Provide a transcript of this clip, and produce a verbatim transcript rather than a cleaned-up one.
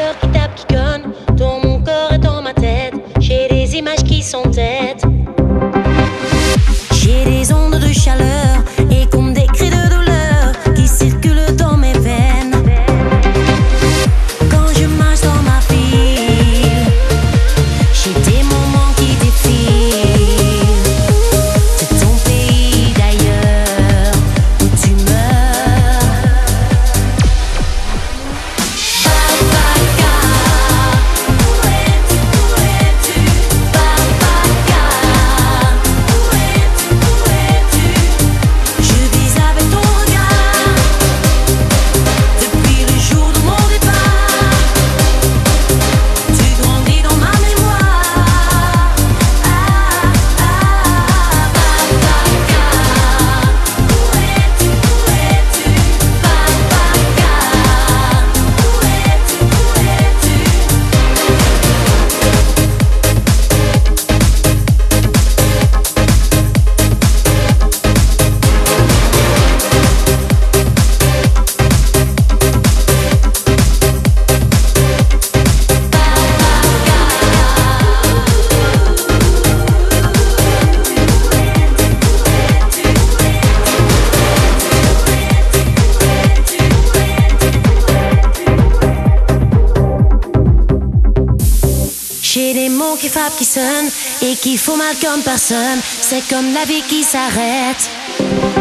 cœur qui tape, qui conne dans mon corps et dans ma tête. J'ai des images qui s'entêtent. J'ai des ondes de chaleur et comme des cris de douleur qui circulent dans mes veines. Quand je marche dans ma ville, j'ai des moments qui défilent. C'est ton pays d'ailleurs où tu meurs. Papaka, où es-tu, où es-tu? Papaka, où es-tu, où es-tu? Je vis avec ton regard depuis le jour de mon départ. Tu grandis dans ma mémoire. Ah, ah, Papaka, où es-tu, où es-tu? Papaka, où es-tu, où es-tu? J'ai des mots qui frappent, qui sonnent et qui font mal comme personne. C'est comme la vie qui s'arrête.